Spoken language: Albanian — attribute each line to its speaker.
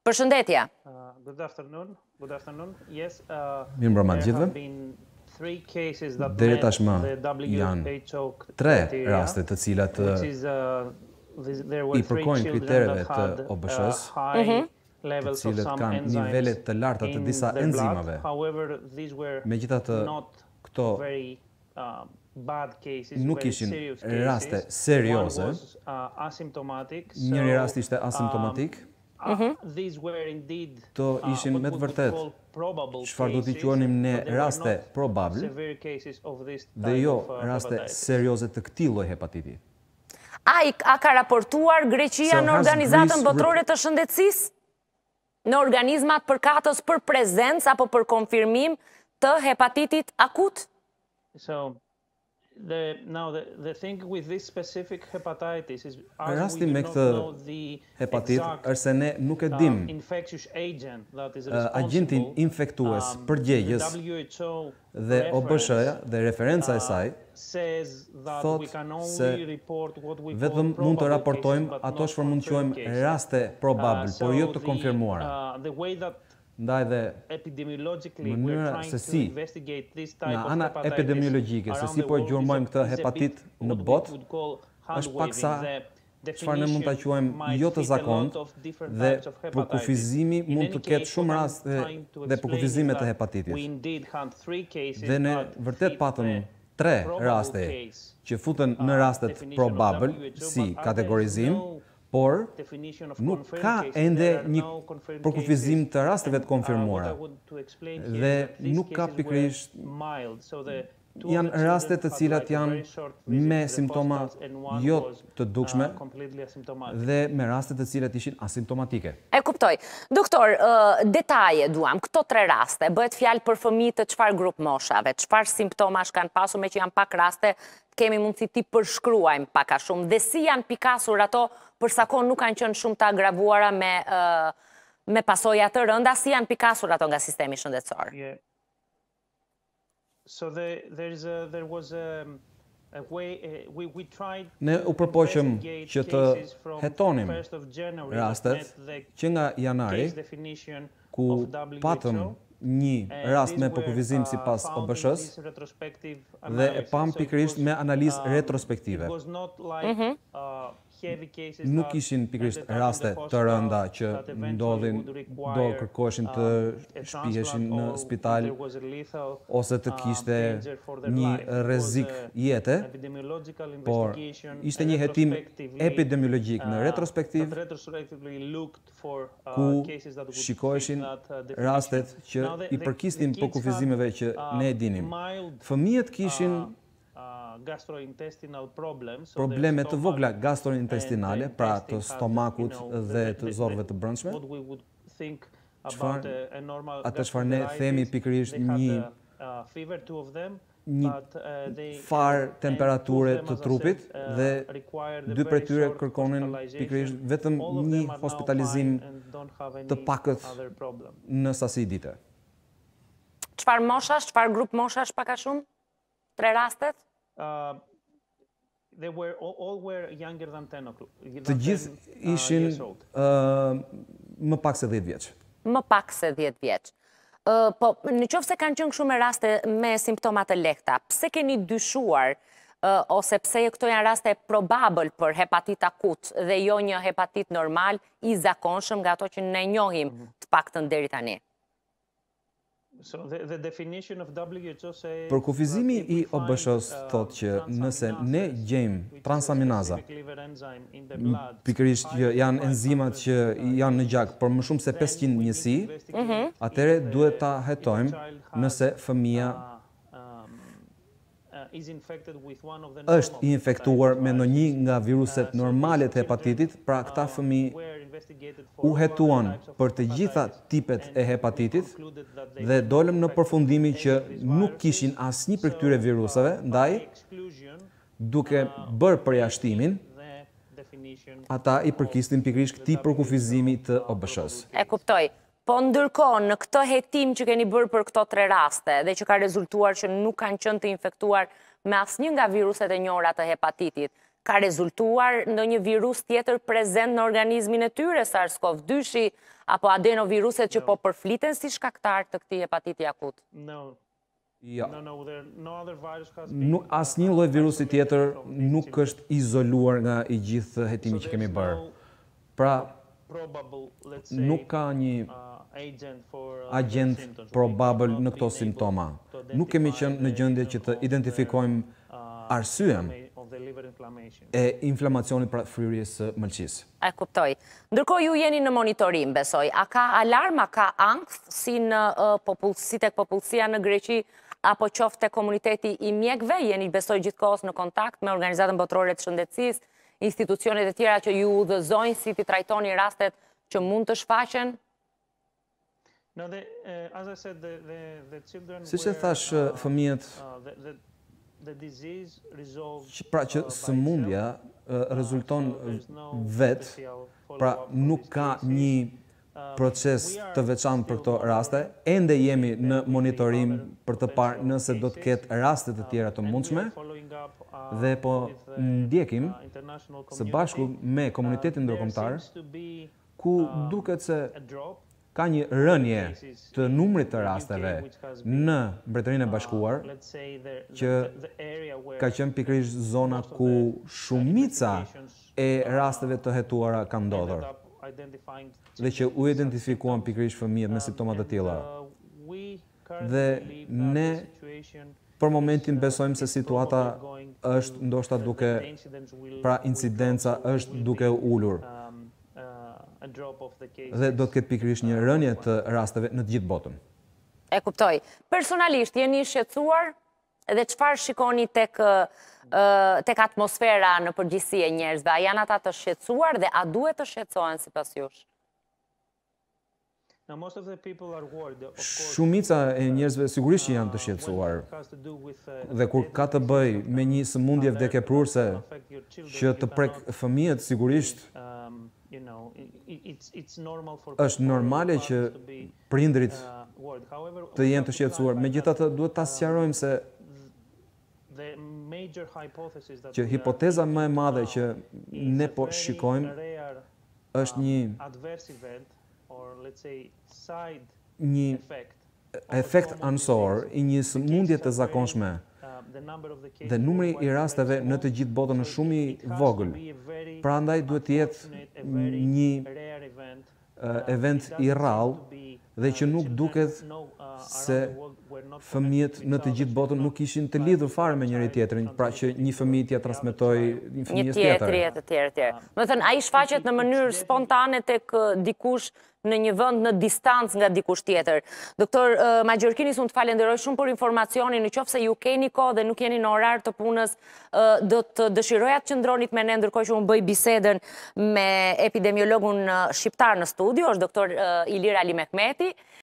Speaker 1: Përshëndetje.
Speaker 2: Good afternoon. Good afternoon. Yes.
Speaker 3: Mirëmbrëma gjithëve. Deri tashmë janë 3 raste të cilat i përkojnë kritereve të OBSH-s, të cilët kanë nivele të larta të disa enzimave. Megjithatë, këto nuk ishin raste serioze. Njëri rast ishte asimptomatik. To ishin me të vërtet çfarë do t'i quajmë ne raste probable dhe jo raste serioze të këtij lloji hepatiti.
Speaker 1: A ka raportuar Greqia në Organizatën Botërore të Shëndetësisë? Në organizmat përkatës për prezencë apo për konfirmim të hepatitit akut?
Speaker 3: Rasti me këtë hepatit është se ne nuk e dim agentin infektues përgjegjës dhe OBSH-ja dhe referenca e saj thot se vetëm mund të raportojmë ato çfarë mund të quajmë raste probable, por jo të konfirmuara. Ndaj dhe mënyra se si, nga ana epidemiologjike, se si po e gjurmojmë këtë hepatit në botë, është paksa çfarë ne mund ta quajmë jo të zakontë dhe përkufizimi mund të ketë shumë raste dhe përkufizime të hepatitit. Dhe ne vërtet patëm 3 raste që futen në rastet probable si kategorizim, por nuk ka ende një përkufizim të rasteve të konfirmuara. Dhe nuk ka pikërisht janë raste të cilat janë me simptoma jo të dukshme dhe me raste të cilat ishin asimptomatike.
Speaker 1: E kuptoj. Doktor, detaje duam, këto 3 raste, bëhet fjalë për fëmijë të çfarë grup moshave, çfarë simptomash kanë pasur, me që janë pak raste, kemi mundësi ti përshkruajmë pak a shumë, dhe si janë pikasur ato, për sa kohë nuk kanë qenë shumë të agravuara me pasoja të rënda, si janë pikasur ato nga sistemi shëndetësor?
Speaker 3: Ne u përpoqëm që të hetonim rastet që nga janari, ku patëm një rast me përkufizim sipas OBSH-s dhe e pam pikërisht me analizë retrospektive. Nuk ishin pikërisht raste të rënda që ndodhin do kërkoheshin të shpiheshin në spital ose të kishte një rrezik jete, por ishte një hetim epidemiologjik në retrospektiv ku shikoheshin rastet që i përkisnin përkufizimeve që ne e dinim. Fëmijët kishin probleme të vogla gastrointestinale, pra të stomakut dhe të zorrëve të brendshme. Atë çfarë ne themi pikërisht një farë temperature të trupit dhe 2 prej tyre kërkonin pikërisht vetëm një hospitalizim të pakët në sasi dite.
Speaker 1: Çfarë moshash, çfarë grup moshash pak a shumë? 3 rastet?
Speaker 3: Të gjithë ishin më pak se 10 vjeç.
Speaker 1: Më pak se 10 vjeç. Po, në qoftë se kanë qenë kështu me raste me simptoma të lehta, pse keni dyshuar ose pse këto janë raste probable për hepatit akut dhe jo një hepatit normal i zakonshëm nga ato që ne njohim të paktën deri tani?
Speaker 3: Përkufizimi i OBSH-s thotë që nëse ne gjejmë transaminaza, pikërisht që janë enzimat që janë në gjak për më shumë se 500 njësi, atëherë duhet ta hetojmë nëse fëmia është i infektuar me ndonjë nga viruset normale të hepatitit, pra këta fëmijë u hetuan për të gjitha tipet e hepatitit dhe dolëm në përfundimi që nuk kishin asnjë prej këtyre viruseve, ndaj duke bërë përjashtimin, ata i përkisnin pikërisht këtij përkufizimi të OBSH-s.
Speaker 1: E kuptoj. Po ndërkohë, në këtë hetim që keni bërë për këto 3 raste dhe që ka rezultuar që nuk kanë qenë të infektuar me asnjë nga viruset e njohura të hepatitit, ka rezultuar në një virus tjetër prezent në organizmin e tyre, SARS-CoV-2, apo adenoviruset që po përfliten si shkaktar të këtij hepatiti akut?
Speaker 3: Jo. Asnjë lloj virusi tjetër nuk është izoluar nga i gjithë hetimi që kemi bërë. Pra, nuk ka një agent probabël në këto simptoma. Nuk kemi qenë në gjendje që të identifikojmë arsyen e inflamacionit pra fryrjes së mëlçisë.
Speaker 1: E kuptoj. Ndërkohë ju jeni në monitorim, besoj. A ka alarm, a ka ankth si tek popullsia në Greqi, apo qofte komuniteti i mjekëve? Jeni besoj gjithkohës në kontakt me Organizatën Botërore të Shëndetësisë, institucionet e tjera që ju udhëzojnë si ti trajtoni rastet që mund të shfaqen?
Speaker 3: Siç e thash, fëmijët pra që sëmundja rezulton vetë, pra nuk ka një proces të veçantë për këto raste, ende jemi në monitorim për të parë nëse do të ketë raste të tjera të mundshme, dhe po ndjekim së bashku me komunitetin ndërkombëtar, ku duket se ka një rënje të numrit të rasteve në Mbretërinë e Bashkuar, që ka qenë pikërisht zona ku shumica e rasteve të hetuara kanë ndodhur, dhe që u identifikuan pikërisht fëmijët me simptoma të tilla. Dhe ne për momentin besojmë se situata është ndoshta duke, pra incidenca është duke ulur. Dhe do të ketë pikërisht një rënje të rasteve në të gjithë botën.
Speaker 1: E kuptoj. Personalisht, jeni shqetësuar dhe çfarë shikoni tek atmosfera në përgjithësi e njerëzve? A janë ata të shqetësuar dhe a duhet të shqetësohen sipas jush?
Speaker 3: Shumica e njerëzve sigurisht që janë të shqetësuar. Dhe kur ka të bëj me një sëmundje vdekjeprurse që të prek fëmijët, sigurisht është normale që prindrit të jenë të shqetësuar. Megjithatë, duhet ta sqarojmë se që hipoteza më e madhe që ne po shikojmë është një efekt anësor i një sëmundje të zakonshme, dhe numri i rasteve në të gjithë botën është shumë i vogël. Prandaj duhet të jetë një event i rrallë dhe që nuk duket se fëmijët në të gjithë botën nuk ishin të lidhur fare me njëri tjetrin, pra që një fëmijë t'ia transmetoj një fëmijës tjetër.
Speaker 1: Një tjetër. Do thënë, ai shfaqet në mënyrë spontane tek dikush në një vend në distancë nga dikush tjetër. Doktor Maggiorkinis, unë të falenderoj shumë për informacionin, nëse ju keni kohë dhe nuk jeni në orar të punës, do të dëshiroja të qëndronit me ne ndërkohë që unë bëj biseden me epidemiologun shqiptar në studio, është doktor Ilir Ali Mehmeti.